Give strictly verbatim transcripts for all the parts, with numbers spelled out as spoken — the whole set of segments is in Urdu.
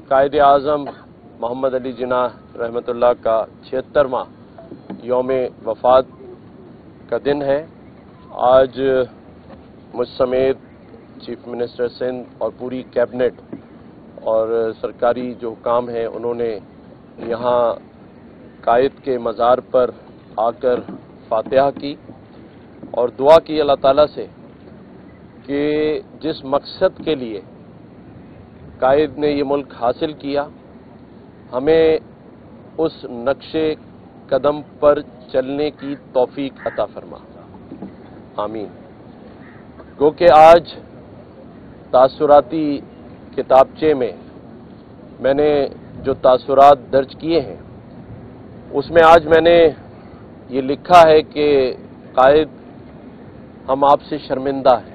कायद आज़म मोहम्मद अली जिन्नाह रहमतुल्लाह का छिहत्तरवां यौम वफ़ात का दिन है। आज मुझ समेत चीफ मिनिस्टर सिंध और पूरी कैबिनेट और सरकारी जो काम हैं उन्होंने यहाँ कायद के मज़ार पर आकर फातिहा की और दुआ की अल्लाह ताला से कि जिस मकसद के लिए कायद ने ये मुल्क हासिल किया, हमें उस नक्शे कदम पर चलने की तौफीक अता फरमा, आमीन। गो कि आज तासुराती किताबचे में मैंने जो तासुरात दर्ज किए हैं उसमें आज मैंने ये लिखा है कि कायद हम आपसे शर्मिंदा हैं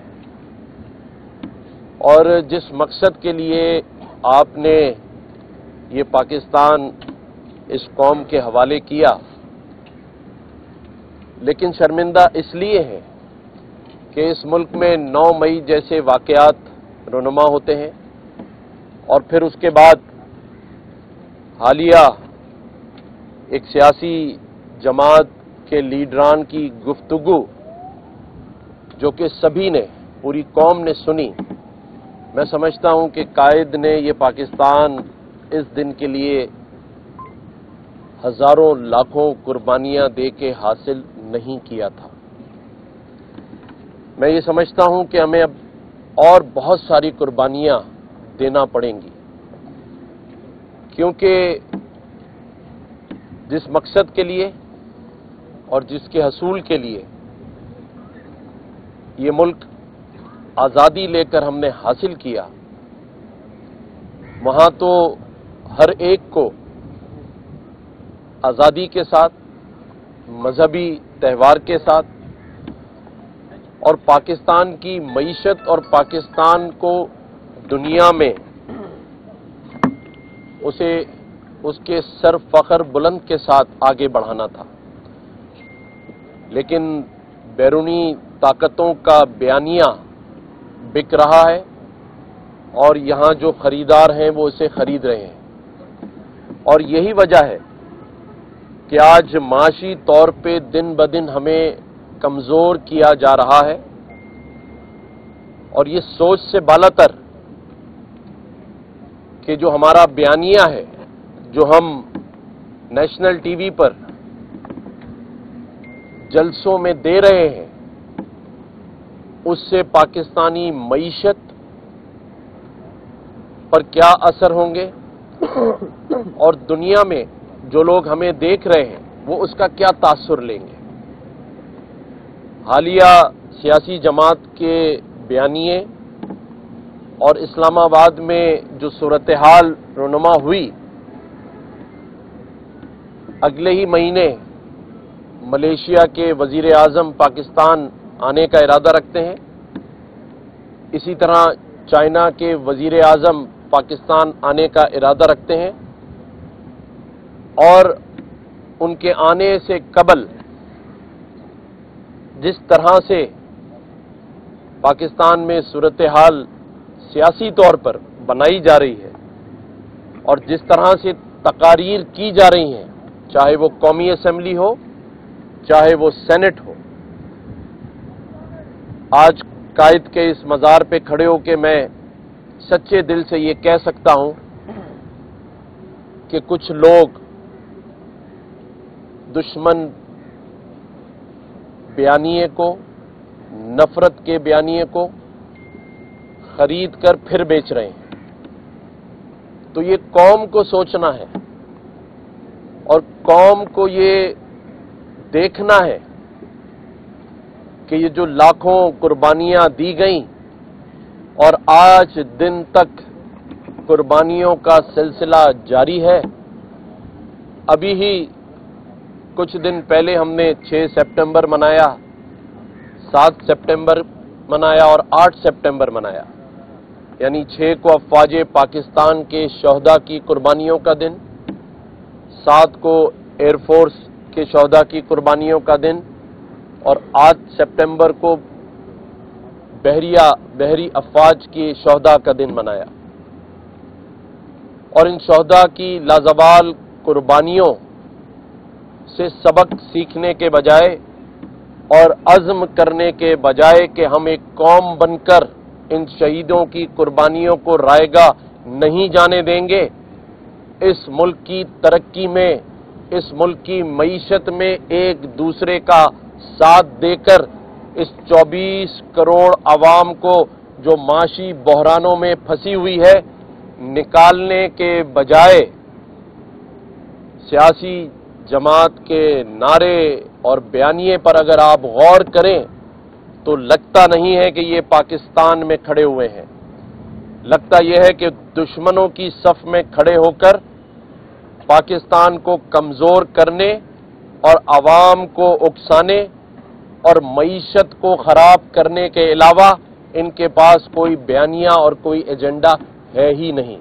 और जिस मकसद के लिए आपने ये पाकिस्तान इस कौम के हवाले किया, लेकिन शर्मिंदा इसलिए है कि इस मुल्क में नौ मई जैसे वाक़यात रुनुमा होते हैं और फिर उसके बाद हालिया एक सियासी जमात के लीडरान की गुफ्तगू जो कि सभी ने, पूरी कौम ने सुनी। मैं समझता हूं कि कायद ने ये पाकिस्तान इस दिन के लिए हजारों लाखों कुर्बानियां दे के हासिल नहीं किया था। मैं ये समझता हूं कि हमें अब और बहुत सारी कुर्बानियां देना पड़ेंगी, क्योंकि जिस मकसद के लिए और जिसके हसूल के लिए ये मुल्क आज़ादी लेकर हमने हासिल किया, वहाँ तो हर एक को आज़ादी के साथ, मजहबी त्यौहार के साथ और पाकिस्तान की मईशत और पाकिस्तान को दुनिया में उसे उसके सर फख्र बुलंद के साथ आगे बढ़ाना था। लेकिन बैरूनी ताकतों का बयानिया बिक रहा है और यहाँ जो खरीदार हैं वो इसे खरीद रहे हैं, और यही वजह है कि आज माशी तौर पे दिन ब दिन हमें कमज़ोर किया जा रहा है। और ये सोच से बालातर कि जो हमारा बयानिया है, जो हम नेशनल टीवी पर जलसों में दे रहे हैं, उससे पाकिस्तानी मईशत पर क्या असर होंगे और दुनिया में जो लोग हमें देख रहे हैं वो उसका क्या तासुर लेंगे। हालिया सियासी जमात के बयानिए और इस्लामाबाद में जो सूरत हाल रुनुमा हुई, अगले ही महीने मलेशिया के वजीर आज़म पाकिस्तान आने का इरादा रखते हैं। इसी तरह चाइना के वजीर आज़म पाकिस्तान आने का इरादा रखते हैं और उनके आने से कबल जिस तरह से पाकिस्तान में सूरत हाल सियासी तौर पर बनाई जा रही है और जिस तरह से तकारीर की जा रही हैं, चाहे वो कौमी असेंबली हो चाहे वो सेनेट हो, आज कायद के इस मज़ार पे खड़े होकर मैं सच्चे दिल से ये कह सकता हूं कि कुछ लोग दुश्मन बयानिए को, नफरत के बयानिए को खरीद कर फिर बेच रहे हैं। तो ये कौम को सोचना है और कौम को ये देखना है कि ये जो लाखों कुर्बानियां दी गईं और आज दिन तक कुर्बानियों का सिलसिला जारी है। अभी ही कुछ दिन पहले हमने छह सितंबर मनाया, सात सितंबर मनाया और आठ सितंबर मनाया, यानी छह को अफवाज पाकिस्तान के शहदा की कुर्बानियों का दिन, सात को एयरफोर्स के शहदा की कुर्बानियों का दिन और आठ सितंबर को बहरिया बहरी अफवाज की शहदा का दिन मनाया। اور ان شہداء کی لازوال قربانیوں سے سبق سیکھنے کے بجائے اور عزم کرنے کے بجائے کہ ہم ایک قوم بن کر ان شہیدوں کی قربانیوں کو رائیگاں نہیں جانے دیں گے، اس ملک کی ترقی میں، اس ملک کی معیشت میں ایک دوسرے کا ساتھ دے کر اس چوبیس کروڑ عوام کو جو معاشی بحرانوں میں پھنسی ہوئی ہے نکالنے کے بجائے سیاسی جماعت کے نعرے اور بیانیے پر اگر آپ غور کریں تو لگتا نہیں ہے کہ یہ پاکستان میں کھڑے ہوئے ہیں، لگتا یہ ہے کہ دشمنوں کی صف میں کھڑے ہو کر پاکستان کو کمزور کرنے اور عوام کو اکسانے اور معیشت کو خراب کرنے کے علاوہ ان کے پاس کوئی بیانیہ اور کوئی ایجنڈا ہے ہی نہیں۔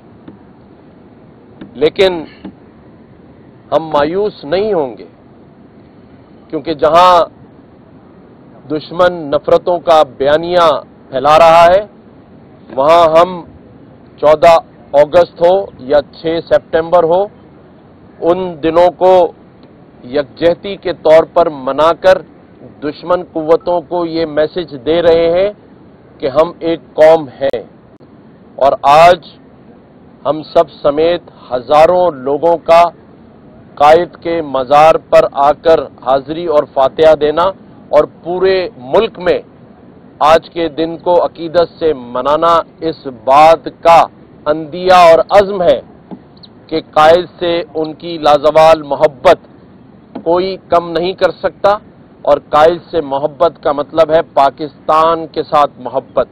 لیکن ہم مایوس نہیں ہوں گے، کیونکہ جہاں دشمن نفرتوں کا بیانیہ پھیلا رہا ہے وہاں ہم چودہ اگست ہو یا چھ سپٹمبر ہو ان دنوں کو یکجہتی کے طور پر منا کر دشمن قوتوں کو یہ میسج دے رہے ہیں کہ ہم ایک قوم ہیں، اور آج ہم سب سمیت ہزاروں لوگوں کا قائد کے مزار پر آ کر حاضری اور فاتحہ دینا اور پورے ملک میں آج کے دن کو عقیدت سے منانا اس بات کا عندیہ اور عزم ہے کہ قائد سے ان کی لازوال محبت کوئی کم نہیں کر سکتا، اور قائد سے محبت کا مطلب ہے پاکستان کے ساتھ محبت۔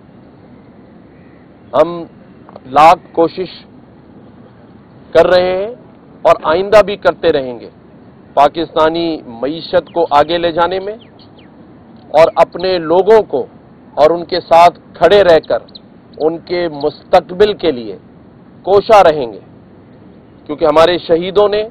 ہم لاکھ کوشش کر رہے ہیں اور آئندہ بھی کرتے رہیں گے پاکستانی معیشت کو آگے لے جانے میں، اور اپنے لوگوں کو اور ان کے ساتھ کھڑے رہ کر ان کے مستقبل کے لیے کوشاں رہیں گے، کیونکہ ہمارے شہیدوں نے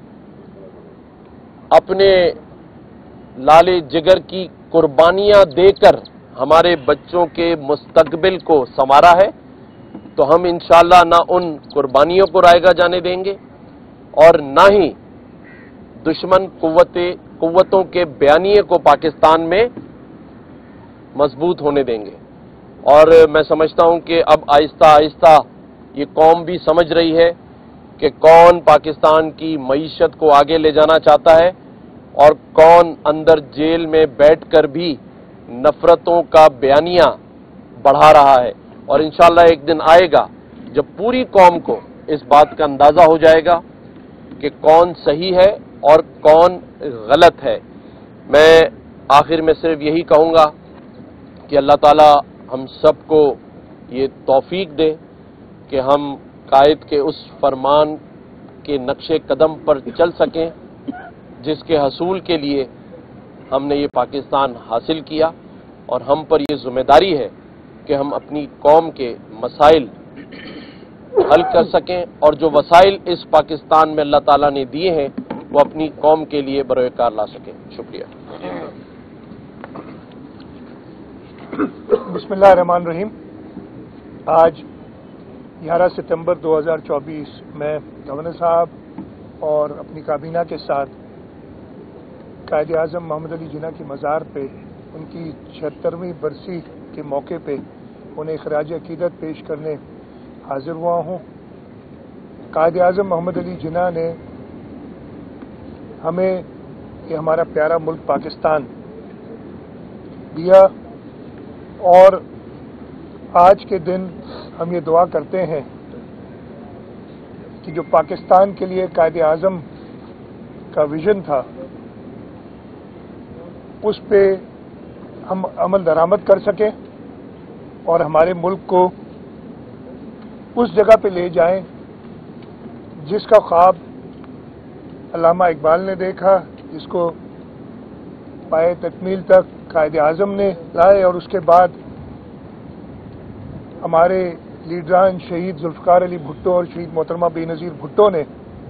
اپنے لالے جگر کی قربانیاں دے کر ہمارے بچوں کے مستقبل کو سنوارا ہے، تو ہم انشاءاللہ نہ ان قربانیوں کو رائیگاں جانے دیں گے اور نہ ہی دشمن قوتوں کے بیانیے کو پاکستان میں مضبوط ہونے دیں گے۔ اور میں سمجھتا ہوں کہ اب آہستہ آہستہ یہ قوم بھی سمجھ رہی ہے کہ کون پاکستان کی معیشت کو آگے لے جانا چاہتا ہے اور کون اندر جیل میں بیٹھ کر بھی نفرتوں کا بیانیہ بڑھا رہا ہے، اور انشاءاللہ ایک دن آئے گا جب پوری قوم کو اس بات کا اندازہ ہو جائے گا کہ کون صحیح ہے اور کون غلط ہے۔ میں آخر میں صرف یہی کہوں گا کہ اللہ تعالی ہم سب کو یہ توفیق دے کہ ہم قائد کے اس فرمان کے نقش قدم پر چل سکیں جس کے حصول کے لیے ہم نے یہ پاکستان حاصل کیا، اور ہم پر یہ ذمہ داری ہے کہ ہم اپنی قوم کے مسائل حل کر سکیں، اور جو وسائل اس پاکستان میں اللہ تعالیٰ نے دیے ہیں وہ اپنی قوم کے لیے بروئے کار لا سکیں۔ شکریہ۔ بسم اللہ الرحمن الرحیم۔ آج گیارہ ستمبر دو ہزار چوبیس میں گورنر صاحب اور اپنی کابینہ کے ساتھ قائد اعظم محمد علی جناح کی مزار پہ ان کی چھہترویں برسی کے موقع پہ انہیں خراج عقیدت پیش کرنے حاضر ہوا ہوں۔ قائد اعظم محمد علی جناح نے ہمیں یہ ہمارا پیارا ملک پاکستان دیا، اور آج کے دن ہم یہ دعا کرتے ہیں کہ جو پاکستان کے لیے قائد اعظم کا ویژن تھا اس پہ ہم عمل درآمد کر سکیں اور ہمارے ملک کو اس جگہ پہ لے جائیں جس کا خواب علامہ اقبال نے دیکھا، جس کو پائے تکمیل تک قائد اعظم نے لائے، اور اس کے بعد ہمارے لیڈران شہید ذوالفقار علی بھٹو اور شہید محترمہ بے نظیر بھٹو نے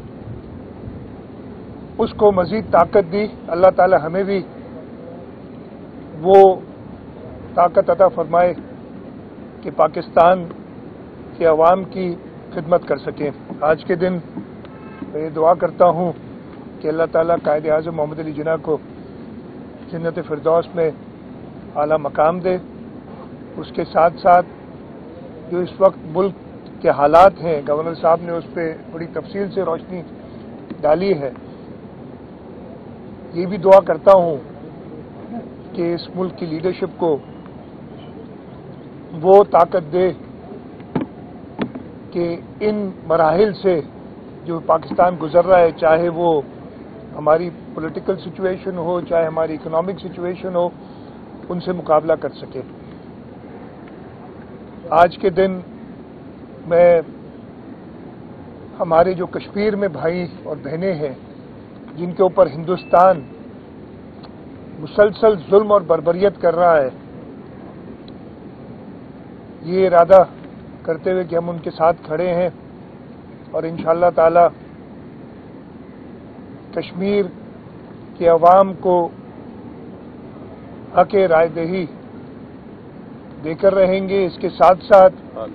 اس کو مزید طاقت دی۔ اللہ تعالی ہمیں بھی وہ طاقت عطا فرمائے کہ پاکستان کے عوام کی خدمت کر سکیں. آج کے دن میں یہ دعا کرتا ہوں کہ اللہ تعالیٰ قائد اعظم محمد علی جناح کو جنت فردوس میں اعلیٰ مقام دے. اس کے ساتھ ساتھ جو اس وقت ملک کے حالات ہیں، گورنر صاحب نے اس پہ بڑی تفصیل سے روشنی ڈالی ہے. یہ بھی دعا کرتا ہوں کہ اس ملک کی لیڈرشپ کو وہ طاقت دے کہ ان مراحل سے جو پاکستان گزر رہا ہے، چاہے وہ ہماری پولیٹیکل سچویشن ہو، چاہے ہماری اکنامک سچویشن ہو، ان سے مقابلہ کر سکے. آج کے دن میں ہمارے جو کشمیر میں بھائی اور بہنیں ہیں جن کے اوپر ہندوستان مسلسل ظلم اور بربریت کر رہا ہے، یہ ارادہ کرتے ہوئے کہ ہم ان کے ساتھ کھڑے ہیں اور انشاءاللہ تعالی کشمیر کے عوام کو حق رائے دہی دے کر رہیں گے. اس کے ساتھ ساتھ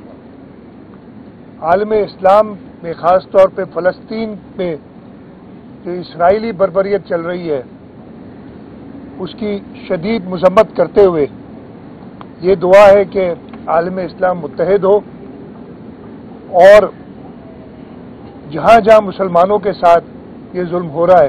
عالم اسلام میں خاص طور پہ فلسطین میں جو اسرائیلی بربریت چل رہی ہے اس کی شدید مذمت کرتے ہوئے یہ دعا ہے کہ عالم اسلام متحد ہو اور جہاں جہاں مسلمانوں کے ساتھ یہ ظلم ہو رہا ہے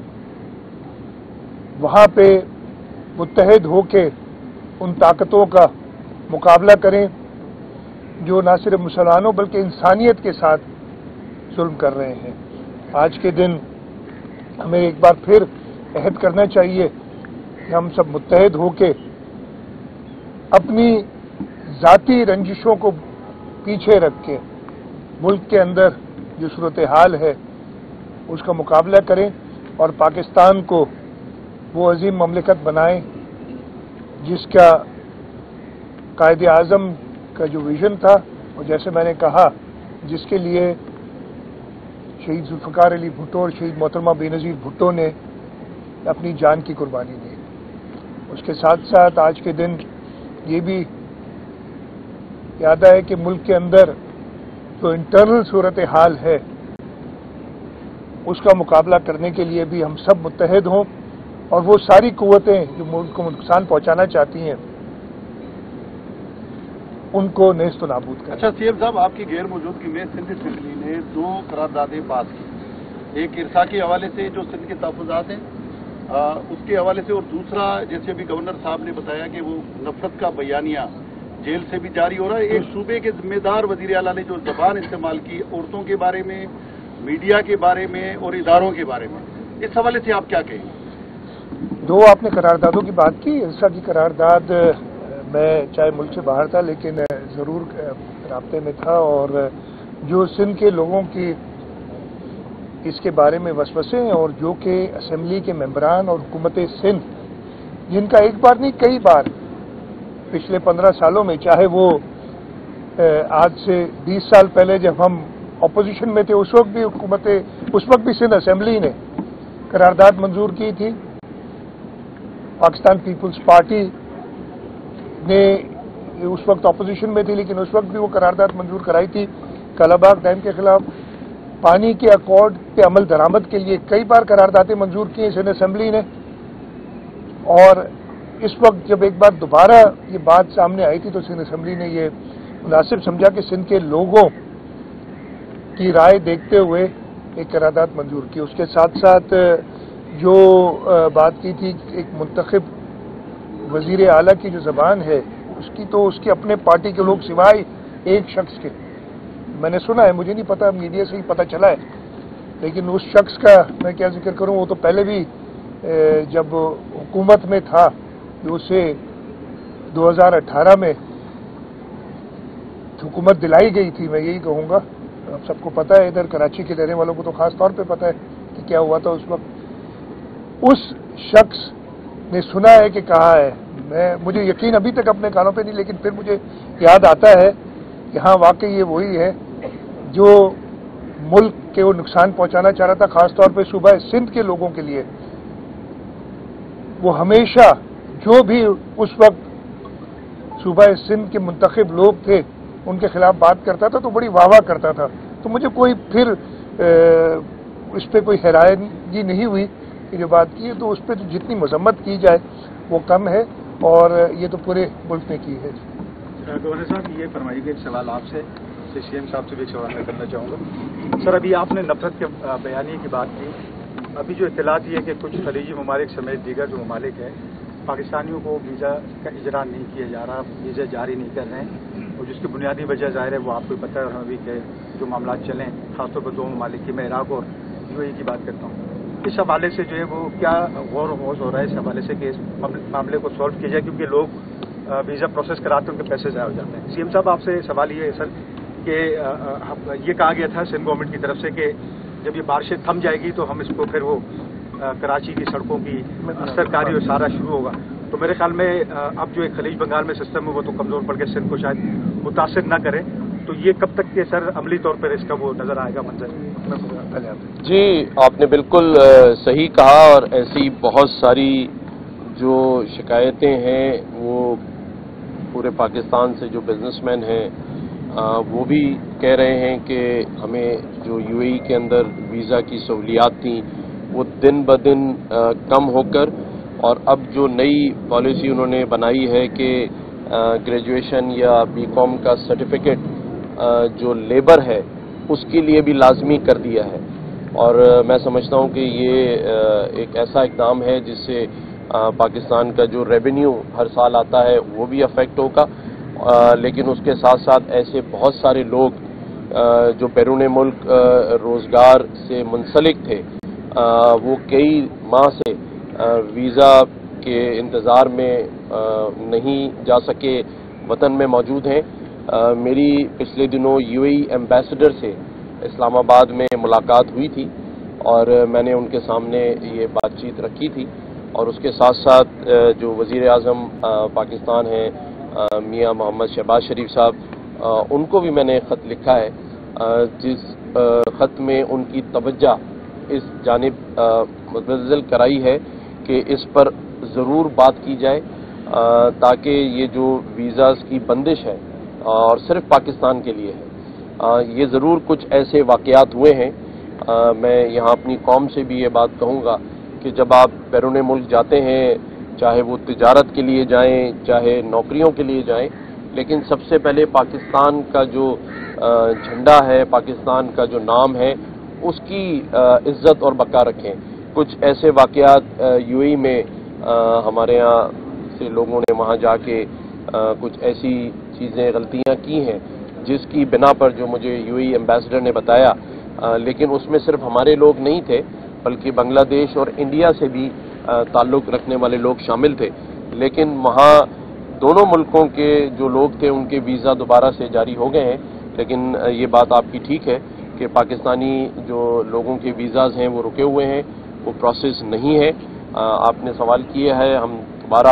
وہاں پہ متحد ہو کے ان طاقتوں کا مقابلہ کریں جو نہ صرف مسلمانوں بلکہ انسانیت کے ساتھ ظلم کر رہے ہیں. آج کے دن ہمیں ایک بار پھر عہد کرنا چاہیے کہ ہم سب متحد ہو کے اپنی ذاتی رنجشوں کو پیچھے رکھ کے ملک کے اندر جو صورتحال ہے اس کا مقابلہ کریں اور پاکستان کو وہ عظیم مملکت بنائیں جس کا قائد اعظم کا جو ویژن تھا اور جیسے میں نے کہا جس کے لیے شہید ذوالفقار علی بھٹو اور شہید محترمہ بے نظیر بھٹو نے اپنی جان کی قربانی دی. اس کے ساتھ ساتھ آج کے دن یہ بھی یاد ہے کہ ملک کے اندر جو انٹرنل صورتحال ہے اس کا مقابلہ کرنے کے لیے بھی ہم سب متحد ہوں اور وہ ساری قوتیں جو ملک کو نقصان پہنچانا چاہتی ہیں ان کو نیست و نابود کریں. اچھا سی ایم صاحب، آپ کی غیر موجودگی میں سندھ اسمبلی نے دو قراردادیں پاس کی، ایک ارسا کے حوالے سے جو سندھ کے تحفظات ہیں اس کے حوالے سے، اور دوسرا جیسے ابھی گورنر صاحب نے بتایا کہ وہ نفرت کا بیانیہ جیل سے بھی جاری ہو رہا ہے. ایک صوبے کے ذمہ دار وزیر اعلیٰ نے جو زبان استعمال کی عورتوں کے بارے میں، میڈیا کے بارے میں اور اداروں کے بارے میں، اس حوالے سے آپ کیا کہیں؟ دو آپ نے قراردادوں کی بات کی. ارسا کی قرارداد میں چاہے ملک سے باہر تھا لیکن ضرور رابطے میں تھا، اور جو سندھ کے لوگوں کی اس کے بارے میں وسوسے ہیں اور جو کہ اسمبلی کے ممبران اور حکومت سندھ جن کا ایک بار نہیں کئی بار پچھلے پندرہ سالوں میں، چاہے وہ آج سے بیس سال پہلے جب ہم اپوزیشن میں تھے اس وقت بھی حکومت اس وقت بھی سندھ اسمبلی نے قرارداد منظور کی تھی. پاکستان پیپلز پارٹی نے اس وقت اپوزیشن میں تھی لیکن اس وقت بھی وہ قرارداد منظور کرائی تھی. کالا باغ ڈیم کے خلاف پانی کے ایکارڈ کے عمل درآمد کے لیے کئی بار قراردادیں منظور کی ہیں سندھ اسمبلی نے، اور اس وقت جب ایک بار دوبارہ یہ بات سامنے آئی تھی تو سندھ اسمبلی نے یہ مناسب سمجھا کہ سندھ کے لوگوں کی رائے دیکھتے ہوئے ایک قرارداد منظور کی. اس کے ساتھ ساتھ جو بات کی تھی ایک منتخب وزیر اعلیٰ کی جو زبان ہے اس کی، تو اس کے اپنے پارٹی کے لوگ سوائے ایک شخص کے، میں نے سنا ہے، مجھے نہیں پتا، میڈیا سے ہی پتا چلا ہے، لیکن اس شخص کا میں کیا ذکر کروں، وہ تو پہلے بھی جب حکومت میں تھا جو اسے دو ہزار اٹھارہ میں حکومت دلائی گئی تھی. میں یہی کہوں گا، آپ سب کو پتہ ہے، ادھر کراچی کے رہنے والوں کو تو خاص طور پہ پتہ ہے کہ کیا ہوا تھا اس وقت. اس شخص نے سنا ہے کہ کہا ہے، میں مجھے یقین ابھی تک اپنے کانوں پہ نہیں، لیکن پھر مجھے یاد آتا ہے کہ ہاں واقعی یہ وہی ہے جو ملک کے وہ نقصان پہنچانا چاہ رہا تھا، خاص طور پہ صوبہ سندھ کے لوگوں کے لیے. وہ ہمیشہ جو بھی اس وقت صوبہ سندھ کے منتخب لوگ تھے ان کے خلاف بات کرتا تھا تو بڑی واہ واہ کرتا تھا. تو مجھے کوئی پھر اس پہ کوئی حیرانی نہیں ہوئی کہ جو بات کی ہے تو اس پہ جتنی مذمت کی جائے وہ کم ہے، اور یہ تو پورے ملک نے کی ہے. گورنر صاحب، یہ فرمائیے کہ ایک سوال آپ سے سی ایم صاحب سے بھی ایک سوال میں کرنا چاہوں گا. سر، ابھی آپ نے نفرت کے بیانیے کی بات کی. ابھی جو اطلاعات یہ ہے کہ کچھ خلیجی ممالک سمیت دیگر جو ممالک ہیں پاکستانیوں کو ویزا کا اجرا نہیں کیا جا رہا، ویزا جاری نہیں کر رہے ہیں، اور جس کی بنیادی وجہ ظاہر ہے وہ آپ کو پتہ ہے اور ہمیں بھی کہ جو معاملات چلیں خاص طور پر دو ممالک کی، میں عراق اور یو اے ای کی بات کرتا ہوں. اس حوالے سے جو ہے وہ کیا غور و خوض ہو رہا ہے اس حوالے سے کہ اس معاملے کو سالو کیا جائے، کیونکہ لوگ ویزا پروسیس کراتے ہیں ان کے پیسے ضائع ہو جاتے ہیں. سی ایم صاحب، آپ سے سوال یہ ہے سر کہ یہ کہا گیا تھا سندھ گورنمنٹ کی طرف سے کہ جب یہ بارشیں تھم جائے گی تو ہم اس کو پھر وہ کراچی کی سڑکوں کی سرکاری اور سارا شروع ہوگا. تو میرے خیال میں اب جو ایک خلیج بنگال میں سسٹم ہے وہ تو کمزور پڑ کے سندھ کو شاید متاثر نہ کرے. تو یہ کب تک کے سر عملی طور پر اس کا وہ نظر آئے گا منظر؟ جی، آپ نے بالکل صحیح کہا، اور ایسی بہت ساری جو شکایتیں ہیں وہ پورے پاکستان سے جو بزنس مین ہیں وہ بھی کہہ رہے ہیں کہ ہمیں جو یو اے ای کے اندر ویزا کی سہولیات تھیں وہ دن بدن کم ہو کر، اور اب جو نئی پالیسی انہوں نے بنائی ہے کہ گریجویشن یا بی کام کا سرٹیفکیٹ جو لیبر ہے اس کے لیے بھی لازمی کر دیا ہے. اور میں سمجھتا ہوں کہ یہ ایک ایسا اقدام ہے جس سے پاکستان کا جو ریونیو ہر سال آتا ہے وہ بھی افیکٹ ہوگا، لیکن اس کے ساتھ ساتھ ایسے بہت سارے لوگ جو بیرون ملک روزگار سے منسلک تھے وہ کئی ماہ سے ویزا کے انتظار میں نہیں جا سکے، وطن میں موجود ہیں. میری پچھلے دنوں یو اے ای ایمبیسڈر سے اسلام آباد میں ملاقات ہوئی تھی اور میں نے ان کے سامنے یہ بات چیت رکھی تھی، اور اس کے ساتھ ساتھ جو وزیر اعظم پاکستان ہیں میاں محمد شہباز شریف صاحب، ان کو بھی میں نے خط لکھا ہے جس خط میں ان کی توجہ اس جانب مبذول کرائی ہے کہ اس پر ضرور بات کی جائے تاکہ یہ جو ویزاز کی بندش ہے اور صرف پاکستان کے لیے ہے، یہ ضرور کچھ ایسے واقعات ہوئے ہیں. میں یہاں اپنی قوم سے بھی یہ بات کہوں گا کہ جب آپ بیرون ملک جاتے ہیں، چاہے وہ تجارت کے لیے جائیں چاہے نوکریوں کے لیے جائیں، لیکن سب سے پہلے پاکستان کا جو جھنڈا ہے، پاکستان کا جو نام ہے، اس کی عزت اور بقا رکھیں. کچھ ایسے واقعات یو اے ای میں ہمارے یہاں سے لوگوں نے وہاں جا کے کچھ ایسی چیزیں غلطیاں کی ہیں جس کی بنا پر جو مجھے یو اے ای ایمبیسڈر نے بتایا، لیکن اس میں صرف ہمارے لوگ نہیں تھے بلکہ بنگلہ دیش اور انڈیا سے بھی تعلق رکھنے والے لوگ شامل تھے. لیکن وہاں دونوں ملکوں کے جو لوگ تھے ان کے ویزا دوبارہ سے جاری ہو گئے ہیں. لیکن یہ بات آپ کی ٹھیک ہے کہ پاکستانی جو لوگوں کے ویزاز ہیں وہ رکے ہوئے ہیں، وہ پروسیس نہیں ہے. آپ نے سوال کیا ہے، ہم دوبارہ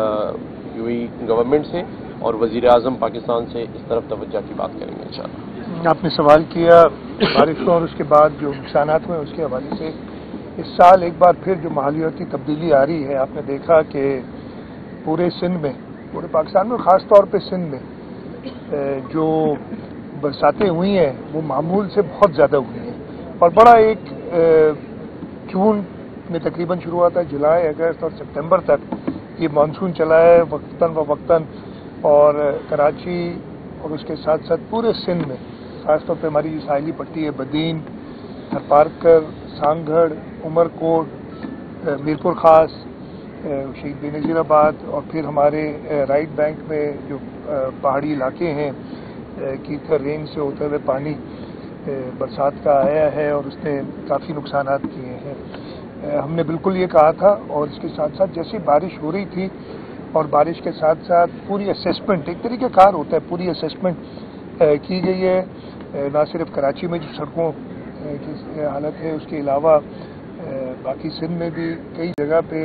یو اے ای گورنمنٹ سے اور وزیر اعظم پاکستان سے اس طرف توجہ کی بات کریں گے انشاءاللہ. آپ نے سوال کیا بارشوں اور اس کے بعد جو نقصانات ہوئے اس کے حوالے سے. اس سال ایک بار پھر جو ماحولیاتی تبدیلی آ رہی ہے، آپ نے دیکھا کہ پورے سندھ میں، پورے پاکستان میں، خاص طور پہ سندھ میں جو برساتیں ہوئی ہیں وہ معمول سے بہت زیادہ ہوئی ہیں، اور بڑا ایک جون میں تقریباً شروع ہوا تھا، جولائی اگست اور سپتمبر تک یہ مانسون چلا ہے وقتاً فوقتاً. اور کراچی اور اس کے ساتھ ساتھ پورے سندھ میں، خاص طور پہ ہماری جو ساحلی پٹی ہے، بدین، تھرپارکر، سانگھڑ، عمر کوٹ، میرپور خاص، شہید بے نظیر آباد، اور پھر ہمارے رائٹ بینک میں جو پہاڑی علاقے ہیں، کیتھر رینج سے ہوتے ہوئے پانی برسات کا آیا ہے اور اس نے کافی نقصانات کیے ہیں. ہم نے بالکل یہ کہا تھا، اور اس کے ساتھ ساتھ جیسی بارش ہو رہی تھی اور بارش کے ساتھ ساتھ پوری اسیسمنٹ، ایک طریقہ کار ہوتا ہے، پوری اسیسمنٹ کی گئی ہے. نہ صرف کراچی میں جو سڑکوں کی حالت ہے، اس کے علاوہ باقی سندھ میں بھی کئی جگہ پہ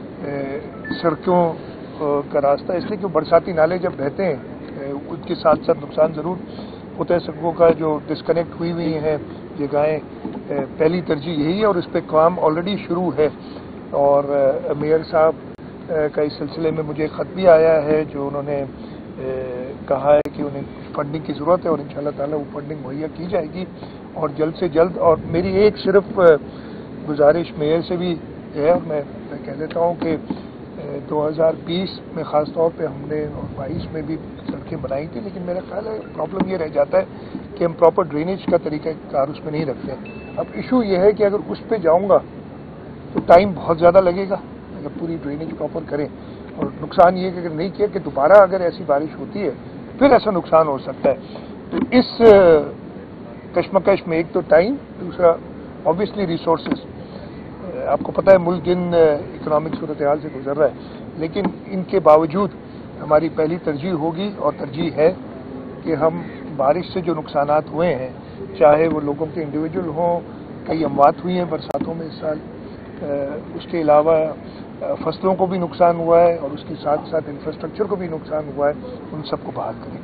سڑکوں کا راستہ، اس لیے کہ برساتی نالے جب بہتے ہیں ان کے ساتھ ساتھ نقصان ضرور ہوتا ہے. سڑکوں کا جو ڈسکنیکٹ ہوئی ہوئی ہیں جگہیں، پہلی ترجیح یہی ہے اور اس پہ کام آلریڈی شروع ہے. اور میئر صاحب کا اس سلسلے میں مجھے خط بھی آیا ہے جو انہوں نے کہا ہے کہ انہیں فنڈنگ کی ضرورت ہے اور انشاءاللہ تعالی وہ فنڈنگ مہیا کی جائے گی اور جلد سے جلد. اور میری ایک صرف گزارش میئر سے بھی ہے، اور میں کہہ دیتا ہوں کہ دو ہزار بیس میں خاص طور پہ ہم نے اور بائیس میں بھی سڑکیں بنائی تھی، لیکن میرا خیال ہے پرابلم یہ رہ جاتا ہے کہ ہم پراپر ڈرینیج کا طریقہ کار اس میں نہیں رکھتے. اب ایشو یہ ہے کہ اگر اس پہ جاؤں گا تو ٹائم بہت زیادہ لگے گا اگر پوری ڈرینیج پراپر کریں، اور نقصان یہ ہے کہ اگر نہیں کیا کہ دوبارہ اگر ایسی بارش ہوتی ہے پھر ایسا نقصان ہو سکتا ہے. تو اس کشمکش میں ایک تو ٹائم، دوسرا آبویسلی ریسورسز. آپ کو پتہ ہے ملک ان اکنامک صورتحال سے گزر رہا ہے، لیکن ان کے باوجود ہماری پہلی ترجیح ہوگی اور ترجیح ہے کہ ہم بارش سے جو نقصانات ہوئے ہیں، چاہے وہ لوگوں کے انڈیویجول ہوں، کئی اموات ہوئی ہیں برساتوں میں اس سال، اس کے علاوہ فصلوں کو بھی نقصان ہوا ہے اور اس کے ساتھ ساتھ انفراسٹرکچر کو بھی نقصان ہوا ہے، ان سب کو بحال کریں.